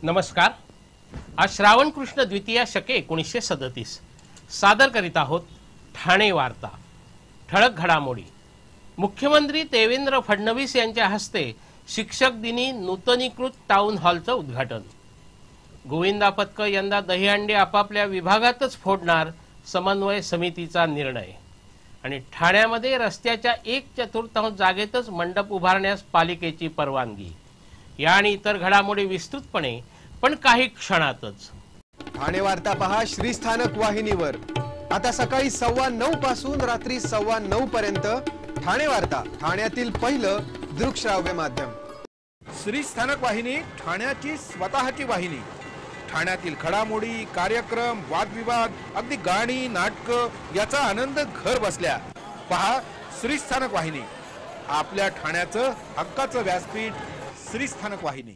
नमस्कार। आज श्रावण कृष्ण द्वितीया शके 1937 सादर करीत आहोत ठाणे वार्ता। ठळक घडामोडी। मुख्यमंत्री देवेंद्र फडणवीस यांच्या हस्ते शिक्षक दिनी नूतनीकृत टाउन हॉलचं उद्घाटन। गोविंदा पथक यंदा दहीहंडी आपापल्या विभागातच फोडणार, समन्वय समितीचा निर्णय। आणि ठाण्यामध्ये रस्त्याच्या 1/4 जागेतच मंडप उभारण्यास पालिकेची परवानगी। या आणि इतर घडामोडी विस्तृतपणे पण काही क्षणातच। ठाणे वार्ता पहा श्रीस्थानक वाहिनीवर। आता सकाळी 9:15 पासून रात्री 9:15 पर्यंत ठाणे वार्ता, ठाण्यातील पहिलं दृकश्राव्य माध्यम। श्रीस्थानक वाहिनी ठाण्याची स्वतःची वाहिनी। ठाण्यातील घडामोडी, कार्यक्रम, वादविवाद, अगदी गाणी, नाटक याचा आनंद घर बसल्या पहा श्रीस्थानक वाहिनी। आपल्या ठाण्याचं हक्काचं व्यासपीठ श्रीस्थानक वाहिनी।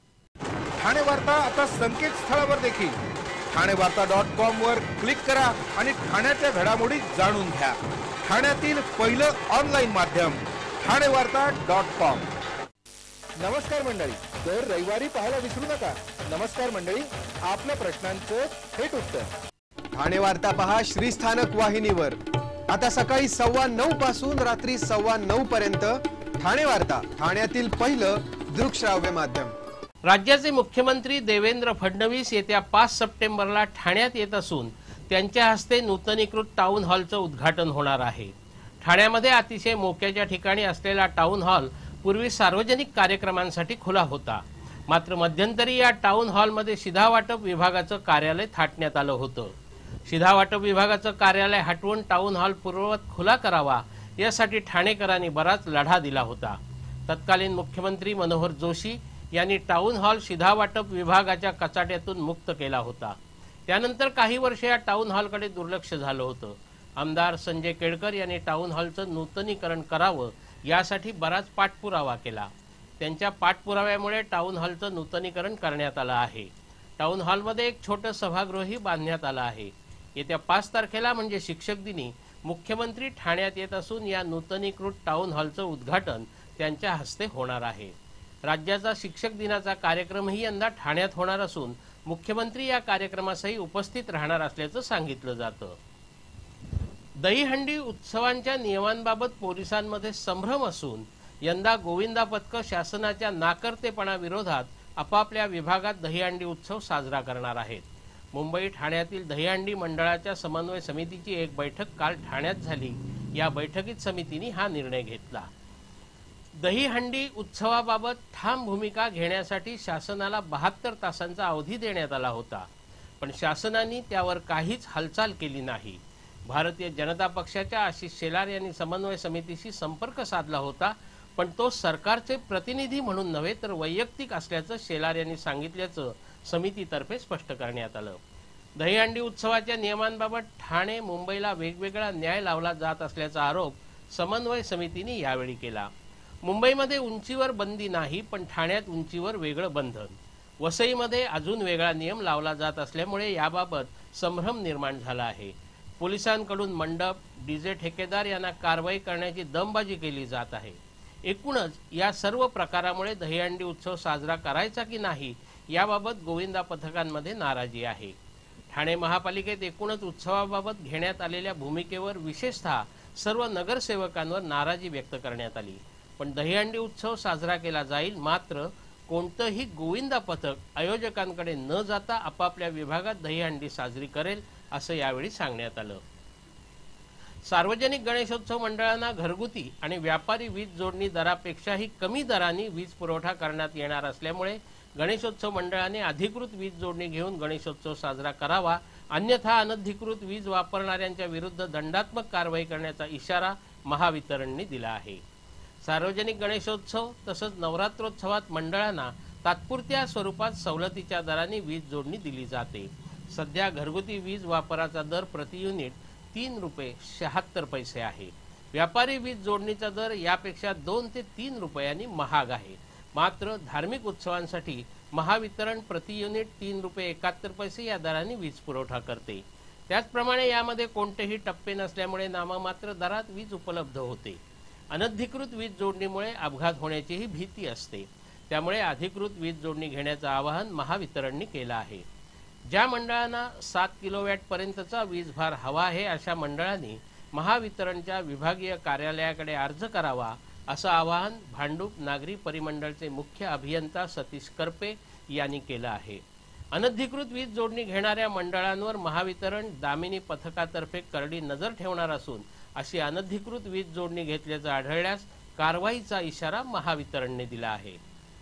ठाणे वार्ता आता संकेतस्थळावर देखील ठाणेवार्ता.com वर क्लिक करा आणि ठाण्याच्या घडामोडी जाणून घ्या। ठाण्यातील पहिलं ऑनलाईन माध्यम ठाणेवार्ता.com। नमस्कार मंडळी, दर रविवारी पाहायला विसरू नका। नमस्कार मंडळी, आपल्या प्रश्नांचं थेट उत्तर। ठाणे वार्ता पहा श्रीस्थानक वाहिनीवर। आता सकाळी 9:15 पासून रात्री 9:15 पर्यंत ठाणे वार्ता, ठाण्यातील पहिलं दृकश्राव्य माध्यम। राज्याचे मुख्यमंत्री देवेंद्र फडणवीस येत्या 5 सप्टेंबरला ठाण्यात येत असून त्यांच्या हस्ते नूतनीकृत टाउन हॉलचं उद्घाटन होणार आहे। ठाण्यामध्ये अतिशय मोक्याच्या ठिकाणी असलेला टाउन हॉल पूर्वी सार्वजनिक कार्यक्रमांसाठी खुला होता, मात्र मध्यंतरी या टाउन हॉलमध्ये शिधावाटप विभागाचं कार्यालय थाटण्यात आलं होतं। शिधावाटप विभागाचं कार्यालय हटवून टाउन हॉल पूर्ववत खुला करावा यासाठी ठाणेकरांनी बराच लढा दिला होता। तत्कालीन मुख्यमंत्री मनोहर जोशी यांनी टाउन हॉल शिधावाटप विभागाच्या कचाट्यातून मुक्त केला होता। त्यानंतर काही वर्षे या टाउन हॉलकडे दुर्लक्ष झालं होतं। आमदार संजय केळकर यांनी टाउन हॉलचं नूतनीकरण करावं यासाठी बराच पाठपुरावा केला। त्यांच्या पाठपुराव्यामुळे टाउन हॉलचं नूतनीकरण करण्यात आलं आहे। टाउन हॉलमध्ये एक छोटं सभागृहही बांधण्यात आलं आहे। येत्या 5 तारखेला म्हणजे शिक्षक दिनी मुख्यमंत्री ठाण्यात येत असून या नूतनीकृत टाउन हॉलचं उद्घाटन त्यांच्या हस्ते होणार आहे। राज्याचा शिक्षक दिनाचा कार्यक्रमही यंदा ठाण्यात होणार असून मुख्यमंत्री या कार्यक्रमासही उपस्थित राहणार असल्याचं सांगितलं जातं। दहीहंडी उत्सवांच्या नियमांबाबत पोलिसांमध्ये संभ्रम असून यंदा गोविंदा पथक शासनाच्या नाकर्तेपणाविरोधात आपापल्या विभागात दहीहंडी उत्सव साजरा करणार आहेत। मुंबई ठाण्यातील दहीहंडी मंडळाच्या समन्वय समितीची एक बैठक काल ठाण्यात झाली। या बैठकीत समितीने हा निर्णय घेतला। दहीहंडी उत्सवाबाबत ठाम भूमिका घेण्यासाठी शासनाला 72 तासांचा अवधी देण्यात आला होता, पण शासनाने त्यावर काहीच हालचाल केली नाही। भारतीय जनता पक्षाच्या आशिष शेलार यांनी समन्वय समितीशी संपर्क साधला होता, पण तो सरकारचे प्रतिनिधी म्हणून नव्हे तर वैयक्तिक असल्याचं शेलार यांनी सांगितल्याचं समितीतर्फे स्पष्ट करण्यात आलं। दहीहंडी उत्सवाच्या नियमांबाबत ठाणे मुंबईला वेगवेगळा न्याय लावला जात असल्याचा आरोप समन्वय समितीने यावेळी केला। मुंबईमध्ये उंचीवर बंदी नाही, पण ठाण्यात उंचीवर वेगळं बंधन। वसईमध्ये अजून वेगळा नियम लावला जात असल्यामुळे याबाबत संभ्रम निर्माण झाला आहे। पोलिसांकडून मंडप, डीजे ठेकेदार यांना कारवाई करण्याची दमबाजी केली जात आहे। एकूणच या सर्व प्रकारामुळे दहीहंडी उत्सव साजरा करायचा की नाही याबाबत गोविंदा पथकांमध्ये नाराजी आहे। ठाणे महापालिकेत एकूणच उत्सवाबाबत घेण्यात आलेल्या भूमिकेवर विशेषतः सर्व नगरसेवकांवर नाराजी व्यक्त करण्यात आली, पण दहीहंडी उत्सव साजरा केला जाईल, मात्र कोणतंही गोविंदा पथक आयोजकांकडे न जाता आपापल्या विभागात दहीहंडी साजरी करेल असं यावेळी सांगण्यात आलं। सार्वजनिक गणेशोत्सव मंडळांना घरगुती आणि व्यापारी वीज जोडणी दरापेक्षाही कमी दराने वीज पुरवठा करण्यात येणार असल्यामुळे गणेशोत्सव मंडळाने अधिकृत वीज जोडणी घेऊन गणेशोत्सव साजरा करावा, अन्यथा अनधिकृत वीज वापरणाऱ्यांच्या विरुद्ध दंडात्मक कारवाई करण्याचा इशारा महावितरणने दिला आहे। सार्वजनिक गणेशोत्सव तसंच नवरात्रोत्सवात मंडळांना तात्पुरत्या स्वरूपात सवलतीच्या दराने वीज जोडणी दिली जाते। सध्या घरगुती वीज वापराचा दर प्रति युनिट 3 रुपये 76 पैसे आहे। व्यापारी वीज जोडणीचा दर यापेक्षा 2 ते 3 रुपयांनी महाग आहे। मात्र धार्मिक उत्सवांसाठी महावितरण प्रति युनिट 3 रुपये 71 पैसे या दराने वीज पुरवठा करते। त्याचप्रमाणे यामध्ये कोणतेही टप्पे नसल्यामुळे नाममात्र दरात वीज उपलब्ध होते। अनधिकृत वीज जोडणीमुळे अपघात होण्याचीही भीती असते। त्यामुळे अधिकृत वीज जोडणी घेण्याचं आवाहन महावितरणने केलं आहे। ज्या मंडळांना 7 किलोवॅट पर्यंतचा वीजभार हवा आहे अशा मंडळांनी महावितरणच्या विभागीय कार्यालयाकडे अर्ज करावा असं आवाहन भांडूप नागरी परिमंडळचे मुख्य अभियंता सतीश करपे यांनी केलं आहे। अनधिकृत वीज जोडणी घेणाऱ्या मंडळांवर महावितरण दामिनी पथकातर्फे करडी नजर ठेवणार असून अशी अनधिकृत वीज जोडणी घेतल्याचं आढळल्यास कारवाईचा इशारा महावितरणने दिला आहे।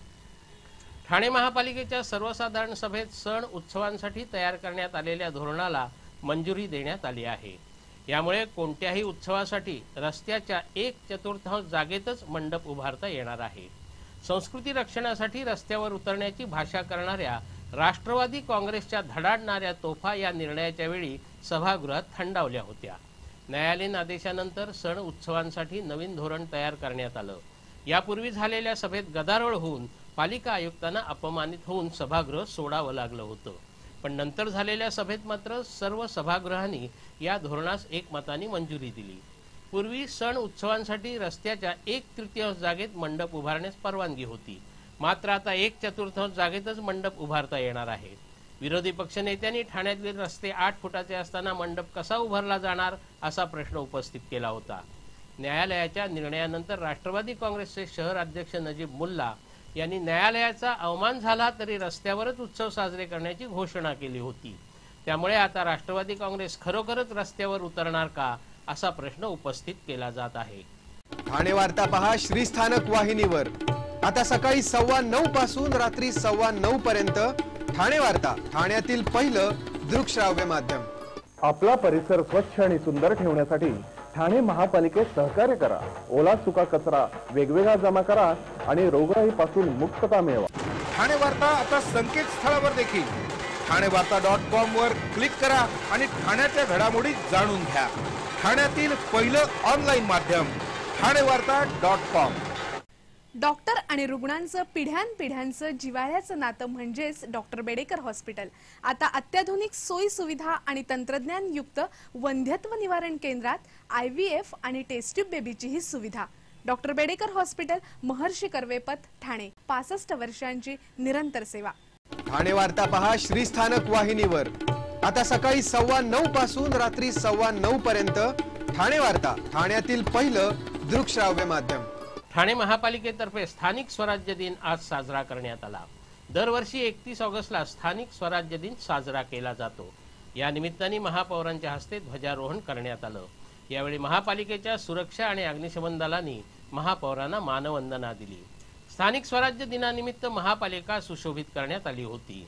ठाणे महापालिकेच्या सर्वसाधारण सभेत सण उत्सवांसाठी तयार करण्यात आलेल्या धोरणाला मंजुरी देण्यात आली आहे। यामुळे कोणत्याही उत्सवासाठी रस्त्याच्या 1/4 जागेतच मंडप उभारता येणार आहे। संस्कृती रक्षणासाठी रस्त्यावर उतरण्याची भाषा करणाऱ्या राष्ट्रवादी काँग्रेसच्या धडाडणाऱ्या तोफा या निर्णयाच्या वेळी सभागृहात थंडावल्या होत्या। न्यायालयीन आदेशानंतर सण उत्सवांसाठी नवीन धोरण तयार करण्यात आलं। यापूर्वी झालेल्या सभेत गदारोळ होऊन पालिका आयुक्तांना अपमानित होऊन सभागृह सोडावं लागलं होतं, पण नंतर झालेल्या सभेत मात्र सर्व सभागृहांनी या धोरणास एकमताने मंजुरी दिली। पूर्वी सण उत्सवांसाठी रस्त्याच्या 1/3 जागेत मंडप उभारण्यास परवानगी होती, मात्र आता 1/4 जागेतच मंडप उभारता येणार आहे। विरोधी पक्षनेत्यांनी ठाण्यातले रस्ते 8 फुटाचे असताना मंडप कसा उभारला जाणार असा प्रश्न उपस्थित केला होता। न्यायालयाच्या निर्णयानंतर राष्ट्रवादी काँग्रेसचे शहर अध्यक्ष नजीब मुल्ला यांनी न्यायालयाचा अवमान झाला तरी रस्त्यावरच उत्सव साजरे करण्याची घोषणा केली होती। त्यामुळे आता राष्ट्रवादी काँग्रेस खरोखरच रस्त्यावर उतरणार का असा प्रश्न उपस्थित केला जात आहे। ठाणे वार्ता पहा श्रीस्थानक वाहिनीवर आता सकाळी 9:15 पासून रात्री 9:15 पर्यंत ठाणे वार्ता, ठाण्यातील पहिलं दृकश्राव्य माध्यम। आपला परिसर स्वच्छ आणि सुंदर ठेवण्यासाठी ठाणे महापालिकेत सहकार्य करा। ओला सुका कचरा वेगवेगळा जमा करा आणि रोगराईपासून मुक्तता मिळवा। ठाणे वार्ता आता संकेतस्थळावर देखील ठाणेवार्ता.com वर क्लिक करा आणि ठाण्याच्या घडामोडी जाणून घ्या। ठाण्यातील पहिलं ऑनलाईन माध्यम ठाणेवार्ता.com। डॉक्टर आणि रुग्णांचं पिढ्यानपिढ्यांचं जिव्हाळ्याचं नातं म्हणजेच डॉक्टर बेडेकर हॉस्पिटल आता अत्याधुनिक सोयी सुविधा आणि तंत्रज्ञान युक्त वंध्यत्व निवारण केंद्रात IVF आणि टेस्ट ट्यूब बेबीची ही सुविधा। डॉक्टर बेडेकर हॉस्पिटल, महर्षी कर्वेपथ, ठाणे। 65 वर्षांची निरंतर सेवा। ठाणे वार्ता पहा श्रीस्थानक वाहिनीवर आता सकाळी 9:15 पासून रात्री 9:15 पर्यंत ठाणे वार्ता, ठाण्यातील पहिलं दृकश्राव्य माध्यम। ठाणे महापालिकेतर्फे स्थानिक स्वराज्य दिन आज साजरा करण्यात आला। दरवर्षी 31 ऑगस्टला स्थानिक स्वराज्य दिन साजरा केला जातो। या निमित्ताने महापौरांच्या हस्ते ध्वजारोहण करण्यात आलं। यावेळी महापालिकेच्या सुरक्षा आणि अग्निशमन दलांनी महापौरांना मानवंदना दिली। स्थानिक स्वराज्य दिनानिमित्त महापालिका सुशोभित करण्यात आली होती।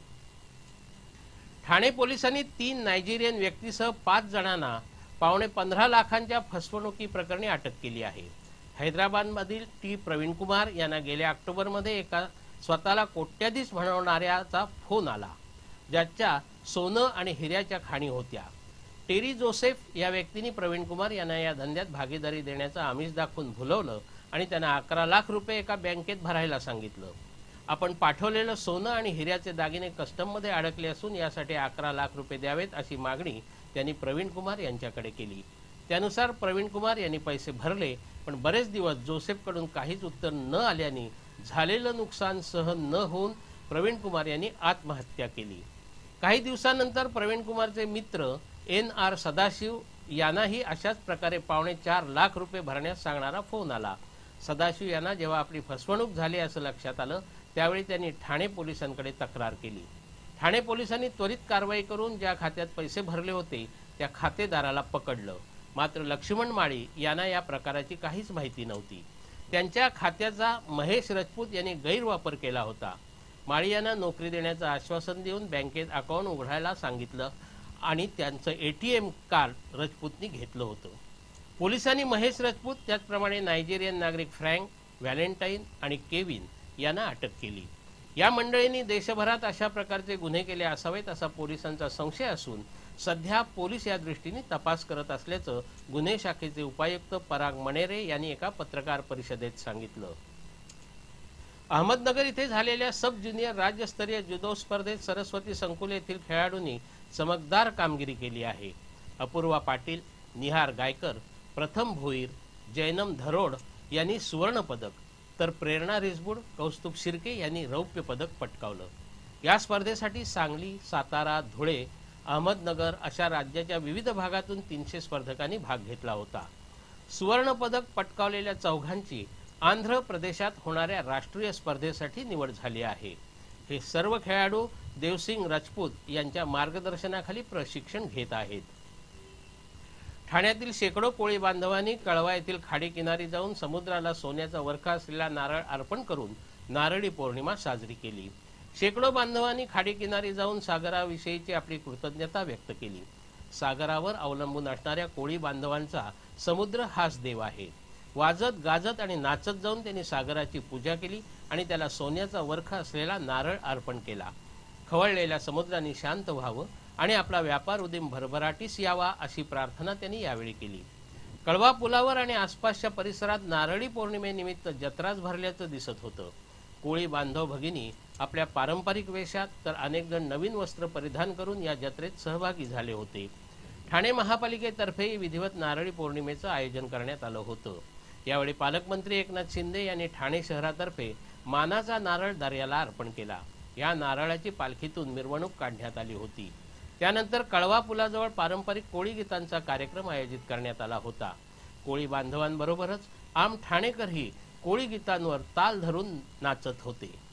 ठाणे पोलिसांनी 3 नायजेरियन व्यक्तीसह 5 जणांना पावणे 15 लाखांच्या फसवणुकी प्रकरणी अटक केली आहे। हैदराबादमधील प्रवीण कुमार यांना गेल्या ऑक्टोबरमध्ये एका स्वतःला कोट्याधीश म्हणवणाऱ्याचा फोन आला, ज्याच्या सोनं आणि हिऱ्याच्या खाणी होत्या। टेरी जोसेफ या व्यक्तीने प्रवीण कुमार यांना या धंद्यात भागीदारी देण्याचं आमिष दाखवून भुलवलं आणि त्यांना 11 लाख रुपये एका बँकेत भरायला सांगितलं। आपण पाठवलेलं सोनं आणि हिऱ्याचे दागिने कस्टममध्ये अडकले असून यासाठी 11 लाख रुपये द्यावेत अशी मागणी त्यांनी प्रवीण कुमार यांच्याकडे केली। त्यानुसार प्रवीण कुमार यांनी पैसे भरले, पण बरेच दिवस जोसेफकडून काहीच उत्तर न आल्याने झालेलं नुकसान सहन न होऊन प्रवीण कुमार यांनी आत्महत्या केली। काही दिवसांनंतर प्रवीण कुमारचे मित्र NR सदाशिव यांनाही अशाच प्रकारे पावणे 4 लाख रुपये भरण्यास सांगणारा फोन आला। सदाशिव यांना जेव्हा आपली फसवणूक झाली असं लक्षात आलं, त्यावेळी त्यांनी ठाणे पोलिसांकडे तक्रार केली। ठाणे पोलिसांनी त्वरित कारवाई करून ज्या खात्यात पैसे भरले होते त्या खातेदाराला पकडलं, मात्र लक्ष्मण माळी यांना या प्रकाराची काहीच माहिती नव्हती। त्यांच्या खात्याचा महेश राजपूत यांनी गैरवापर केला होता। माळी यांना नोकरी देण्याचं आश्वासन देऊन बँकेत अकाउंट उघडायला सांगितलं आणि त्यांचं ATM कार्ड राजपूतनी घेतलं होतं। पोलिसांनी महेश राजपूत, त्याचप्रमाणे नायजेरियन नागरिक फ्रँक, व्हॅलेंटाईन आणि केविन यांना अटक केली। या मंडळींनी देशभरात अशा प्रकारचे गुन्हे केले असावेत असा पोलिसांचा संशय असून सध्या पोलीस या दृष्टीने तपास करत असल्याचं गुन्हे शाखेचे उपायुक्त पराग मणेरे यांनी एका पत्रकार परिषदेत सांगितलं। अहमदनगर इथे झालेल्या सब ज्युनियर राज्यस्तरीय जुदो स्पर्धेत सरस्वती संकुल येथील खेळाडूंनी चमकदार कामगिरी केली आहे। अपूर्वा पाटील, निहार गायकर, प्रथम भोईर, जैनम धरोड यांनी सुवर्ण पदक तर प्रेरणा रिसबूड, कौस्तुभ शिर्के यांनी रौप्य पदक पटकावलं. या स्पर्धेसाठी सांगली, सातारा, धुळे, अहमदनगर अशा राज्याच्या विविध भागातून 300 स्पर्धकांनी भाग घेतला होता. सुवर्ण पदक पटकावलेल्या चौघांची आंध्र प्रदेशात होणाऱ्या राष्ट्रीय स्पर्धेसाठी निवड झाली आहे. हे सर्व खेळाडू देवसिंग राजपूत यांच्या मार्गदर्शनाखाली प्रशिक्षण घेत आहेत. ठाण्यातील शेकडो कोळी बांधवांनी कळवा येथील खाडीकिनारी जाऊन समुद्राला सोन्याचा वरखा असलेला नारळ अर्पण करून नारळी पौर्णिमा साजरी केली. शेकडो बांधवांनी खाडीकिनारी जाऊन सागराविषयीची आपली कृतज्ञता व्यक्त केली. सागरावर अवलंबून असणाऱ्या कोळी बांधवांचा समुद्र हाच देव आहे. वाजत गाजत आणि नाचत जाऊन त्यांनी सागराची पूजा केली आणि त्याला सोन्याचा वरखा असलेला नारळ अर्पण केला. खवळलेल्या समुद्राने शांत व्हावं आणि आपला व्यापार उदीम भरभराटीस यावा अशी प्रार्थना त्यांनी यावेळी केली. कळवा पुलावर आणि आसपासच्या परिसरात नारळी पौर्णिमेनिमित्त जत्राच भरल्याचं दिसत होतं. कोळी बांधव भगिनी आपल्या पारंपरिक वेशात तर अनेक जण नवीन वस्त्र परिधान करून या जत्रेत सहभागी झाले होते. ठाणे महापालिकेतर्फेही विधिवत नारळी पौर्णिमेचं आयोजन करण्यात आलं होतं. यावेळी पालकमंत्री एकनाथ शिंदे यांनी ठाणे शहरातर्फे मानाचा नारळ दर्याला अर्पण केला. या नारळाची पालखीतून मिरवणूक काढण्यात आली होती. त्यानंतर कळवा पुलाजवळ पारंपरिक कोळी गीतांचा कार्यक्रम आयोजित करण्यात आला होता. कोळी बांधवांबरोबरच आम ठाणेकरही कोळी गीतांवर ताल धरून नाचत होते.